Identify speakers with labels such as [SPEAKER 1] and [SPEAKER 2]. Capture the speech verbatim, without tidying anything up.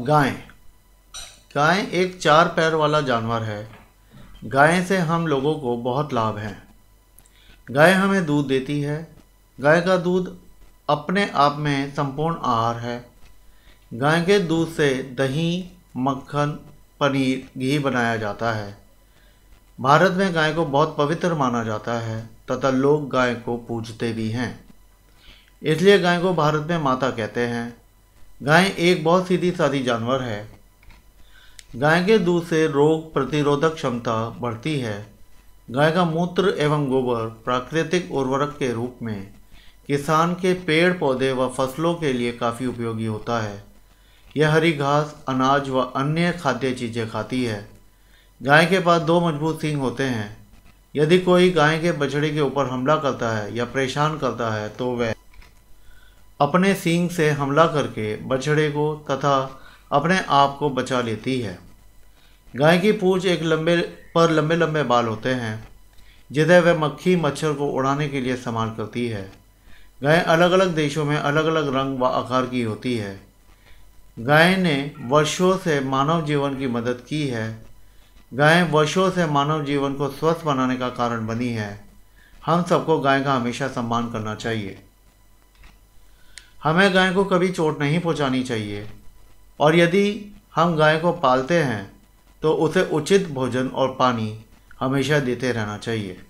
[SPEAKER 1] गाय गाय एक चार पैर वाला जानवर है। गाय से हम लोगों को बहुत लाभ हैं। गाय हमें दूध देती है। गाय का दूध अपने आप में संपूर्ण आहार है। गाय के दूध से दही, मक्खन, पनीर, घी बनाया जाता है। भारत में गाय को बहुत पवित्र माना जाता है तथा लोग गाय को पूजते भी हैं। इसलिए गाय को भारत में माता कहते हैं। गाय एक बहुत सीधी सादी जानवर है। गाय के दूध से रोग प्रतिरोधक क्षमता बढ़ती है। गाय का मूत्र एवं गोबर प्राकृतिक उर्वरक के रूप में किसान के पेड़ पौधे व फसलों के लिए काफ़ी उपयोगी होता है। यह हरी घास, अनाज व अन्य खाद्य चीज़ें खाती है। गाय के पास दो मजबूत सींग होते हैं। यदि कोई गाय के बछड़े के ऊपर हमला करता है या परेशान करता है तो वह अपने सींग से हमला करके बछड़े को तथा अपने आप को बचा लेती है। गाय की पूंछ एक लंबे पर लंबे लंबे बाल होते हैं जिन्हें वह मक्खी मच्छर को उड़ाने के लिए इस्तेमाल करती है। गाय अलग अलग देशों में अलग अलग रंग व आकार की होती है। गाय ने वर्षों से मानव जीवन की मदद की है। गाय वर्षों से मानव जीवन को स्वस्थ बनाने का कारण बनी है। हम सबको गाय का हमेशा सम्मान करना चाहिए। हमें गाय को कभी चोट नहीं पहुंचानी चाहिए और यदि हम गाय को पालते हैं तो उसे उचित भोजन और पानी हमेशा देते रहना चाहिए।